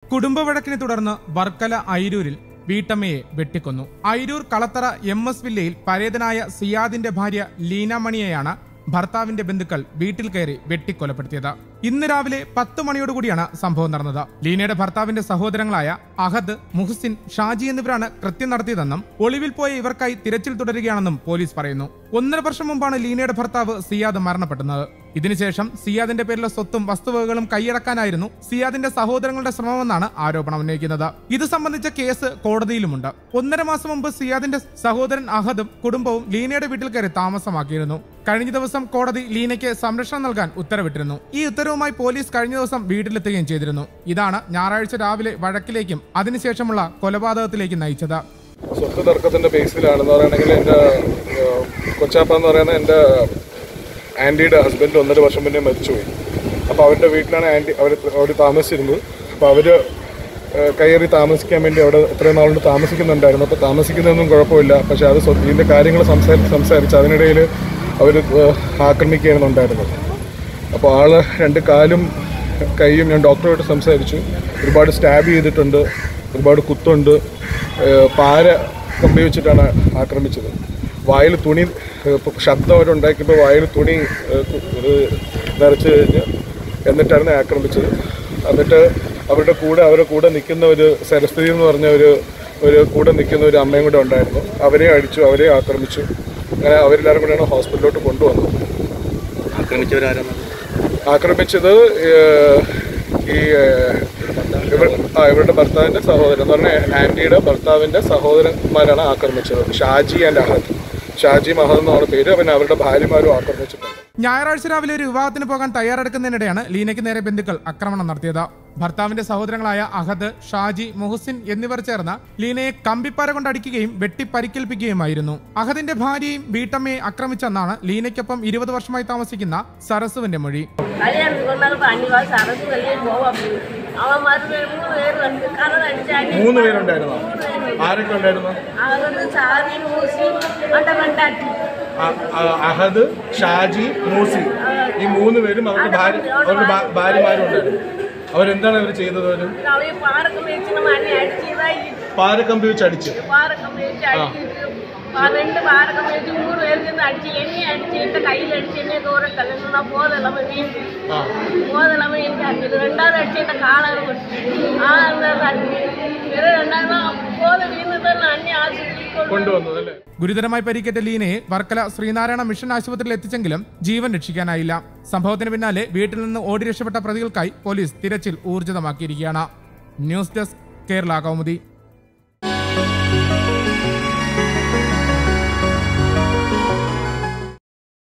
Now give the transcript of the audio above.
കുടുംബവഴക്കിനെ തുടർന്ന് വർക്കല ഐരൂരിൽ വീട്ടമ്മയെ വെട്ടിക്കൊന്നു. ഐരൂർ കളത്തറ MS വില്ലയിൽ പരേതനായ സിയാദിന്റെ ഭാര്യ ലീന മണിയെയാണ് ഭർത്താവിന്റെ ബന്ധുക്കൾ വീട്ടിൽ കയറി വെട്ടിക്കൊലപ്പെടുത്തിയത്. ഇന്ന് രാവിലെ 10 മണിയോടുകൂടിയാണ് സംഭവം നടന്നത്. ലീനയുടെ ഭർത്താവിന്റെ സഹോദരങ്ങളായ അഹദ്, മുഹ്സിൻ, ഷാജി എന്നിവരാണ് കൃത്യം നടത്തിയതെന്നും ഒളിവിൽ പോയ ഇവർക്കായി തിരച്ചിൽ തുടരുകയാണെന്നും പോലീസ് പറയുന്നു. 1.5 വർഷം മുമ്പാണ് ലീനയുടെ ഭർത്താവ് സിയാദ് മരണപ്പെടുന്നത്. ഇതിനുശേഷം സിയാദിന്റെ പേരിലെ സ്വത്തും വസ്തുവകകളും കൈയടക്കാനായിരുന്നു സിയാദിന്റെ സഹോദരങ്ങളുടെ ശ്രമമെന്നാണ് ആരോപണം ഉന്നയിക്കുന്നത്. ഇത് സംബന്ധിച്ച കേസ് കോടതിയിലുമുണ്ട്. 1.5 മാസം മുമ്പ് സിയാദിന്റെ സഹോദരൻ അഹദും കുടുംബവും ലീനയുടെ വീട്ടിൽ കയറി താമസമാക്കിയിരുന്നു. കഴിഞ്ഞ ദിവസം കോടതി ലീനയ്ക്ക് സംരക്ഷണം നൽകാൻ ഉത്തരവിട്ടിരുന്നു. ഈ ഉത്തരവുമായി പോലീസ് കഴിഞ്ഞ ദിവസം വീട്ടിലെത്തുകയും ചെയ്തിരുന്നു. ഇതാണ് ഞായറാഴ്ച രാവിലെ വഴക്കിലേക്കും അതിനുശേഷമുള്ള കൊലപാതകത്തിലേക്കും നയിച്ചത്. സ്വത്ത് തർക്കത്തിന്റെ ബേസിലാണെന്ന് പറയുകയാണെങ്കിൽ എൻ്റെ കൊച്ചാപ്പ എന്ന് പറയുന്ന എൻ്റെ ആൻറ്റിയുടെ ഹസ്ബൻഡ് 1.5 വർഷം മുന്നേ മരിച്ചുപോയി. അപ്പോൾ അവരുടെ വീട്ടിലാണ് അവർ താമസിച്ചിരുന്നത്. അപ്പോൾ അവർ കയറി താമസിക്കാൻ വേണ്ടി അവിടെ എത്രയും നാളുകൊണ്ട് താമസിക്കുന്നുണ്ടായിരുന്നു. അപ്പോൾ താമസിക്കുന്നതൊന്നും കുഴപ്പമില്ല. പക്ഷേ അത് ഇതിൻ്റെ കാര്യങ്ങൾ സംസാരിച്ച് അതിനിടയിൽ അവർ ആക്രമിക്കുകയാണെന്നുണ്ടായിരുന്നത്. അപ്പോൾ ആൾ 2 കാലും കൈയും ഞാൻ ഡോക്ടറുമായിട്ട് സംസാരിച്ചു. ഒരുപാട് സ്റ്റാബ് ചെയ്തിട്ടുണ്ട്, ഒരുപാട് കുത്തുണ്ട്. പാര കമ്പി വെച്ചിട്ടാണ് ആക്രമിച്ചത്. വായിൽ തുണി ശബ്ദം അവരുണ്ടാക്കിയപ്പോൾ വായിൽ തുണി നിറച്ച് കഴിഞ്ഞ് എന്നിട്ടാണ് ആക്രമിച്ചത്. എന്നിട്ട് അവരുടെ കൂടെ നിൽക്കുന്ന ഒരു സരസ്വതി എന്ന് പറഞ്ഞ ഒരു കൂടെ നിൽക്കുന്ന ഒരു അമ്മയും കൂടെ ഉണ്ടായിരുന്നു. അവരെ അടിച്ചു, അവരെ ആക്രമിച്ചു. അങ്ങനെ അവരെല്ലാവരും കൂടെയാണ് ഹോസ്പിറ്റലിലോട്ട് കൊണ്ടുവന്നത്. ആക്രമിച്ചത് ഇവരുടെ ഭർത്താവിൻ്റെ സഹോദരൻ എന്ന് പറഞ്ഞാൽ ആൻറ്റിയുടെ ഭർത്താവിൻ്റെ സഹോദരന്മാരാണ് ആക്രമിച്ചത്. ഷാജി ആൻഡ് അഹദ്. ഷാജി അഹദ് എന്നാണ് പേര്. പിന്നെ അവരുടെ ഭാര്യമാരും ആക്രമിച്ചിട്ടുണ്ട്. ഞായറാഴ്ച രാവിലെ ഒരു വിവാഹത്തിന് പോകാൻ തയ്യാറെടുക്കുന്നതിനിടെയാണ് ലീനയ്ക്ക് നേരെ ബന്ധുക്കൾ ആക്രമണം നടത്തിയത്. ഭർത്താവിന്റെ സഹോദരങ്ങളായ അഹദ്, ഷാജി, മുഹ്സിൻ എന്നിവർ ചേർന്ന് ലീനയെ കമ്പിപ്പാര കൊണ്ട് അടിക്കുകയും വെട്ടി പരിക്കേൽപ്പിക്കുകയുമായിരുന്നു. അഹദിന്റെ ഭാര്യയും വീട്ടമ്മയെ ആക്രമിച്ചെന്നാണ് ലീനയ്ക്കൊപ്പം 20 വർഷമായി താമസിക്കുന്ന സരസുവിന്റെ മൊഴി. അഹദ്, ഷാജി, മൂസി ഈ 3 പേരും അവരുടെ ഭാര്യമാരും ഉണ്ടായിരുന്നു. അവരെന്താണ് അവർ ചെയ്തത്? പാരക്കമ്പി വെച്ച് അടിച്ച് കൊണ്ടുവന്നതല്ലേ. ഗുരുതരമായി പരിക്കേറ്റ ലീനയെ വർക്കല ശ്രീനാരായണ മിഷൻ ആശുപത്രിയിൽ എത്തിച്ചെങ്കിലും ജീവൻ രക്ഷിക്കാനായില്ല. സംഭവത്തിന് പിന്നാലെ വീട്ടിൽ നിന്ന് ഓടി രക്ഷപ്പെട്ട പ്രതികൾക്കായി പോലീസ് തിരച്ചിൽ ഊർജിതമാക്കിയിരിക്കുകയാണ്. News desk, Kerala Kaumudi.